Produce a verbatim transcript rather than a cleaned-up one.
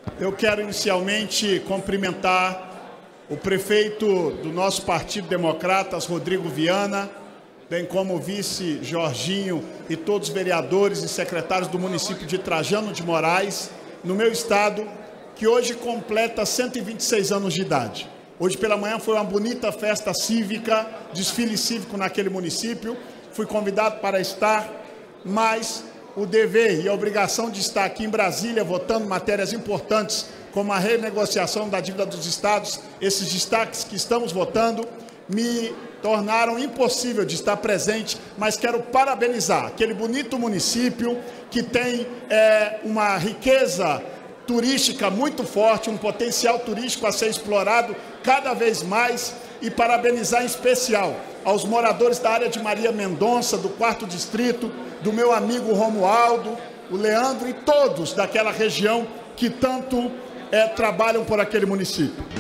Eu quero inicialmente cumprimentar o prefeito do nosso Partido Democratas, Rodrigo Viana, bem como o vice Jorginho e todos os vereadores e secretários do município de Trajano de Moraes, no meu estado, que hoje completa cento e vinte e seis anos de idade. Hoje pela manhã foi uma bonita festa cívica, desfile cívico naquele município. Fui convidado para estar, mas o dever e a obrigação de estar aqui em Brasília votando matérias importantes como a renegociação da dívida dos estados, esses destaques que estamos votando, me tornaram impossível de estar presente, mas quero parabenizar aquele bonito município que tem é, uma riqueza turística muito forte, um potencial turístico a ser explorado cada vez mais, e parabenizar em especial aos moradores da área de Maria Mendonça, do quarto distrito, do meu amigo Romualdo, o Leandro e todos daquela região que tanto é, trabalham por aquele município.